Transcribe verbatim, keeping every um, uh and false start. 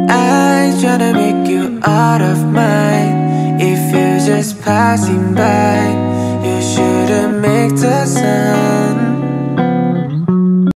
I tryna make you out of mine. If you're just passing by, you shouldn't make the sound.